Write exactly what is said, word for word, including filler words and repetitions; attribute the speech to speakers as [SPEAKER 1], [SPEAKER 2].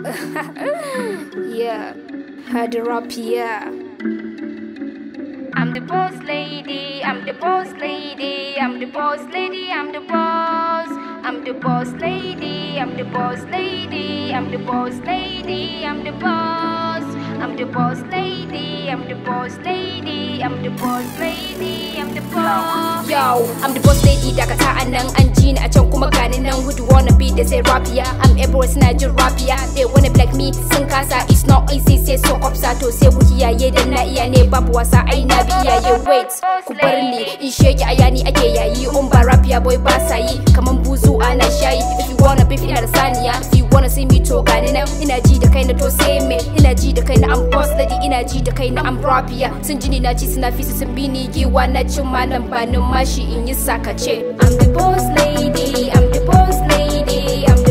[SPEAKER 1] Yeah, had a rap, yeah. I'm the boss lady, I'm the boss lady, I'm the boss lady, I'm the boss. I'm the boss lady, I'm the boss lady, I'm the boss lady, I'm the boss. I'm the boss lady, I'm the boss lady, I'm the boss lady, I'm the boss. Yo, I'm the boss lady, dakata anang anjin a can kuma gani nan who do wanna be they say rapia. I'm everywhere snatcher rapia. They wanna black me, sun kasa, it's not easy say so upsato say ku kiyaye dan na iya ne babu wasa ai na bi iyaye wait ku bar ni in shege ayani ake yayi un ba rapia boy ba sai kaman buzu ana shayi. If you wanna beef ina da saniya, if you wanna see me to gani nan ina ji da kai na to say me ina ji da kai na I'm boss lady, ina ji da kai na I'm rapia. Sun jini na ci suna fisi sun bi ni giwa na cin malam banin mashi in yi sakace. I'm the boss lady, I'm the boss lady, I'm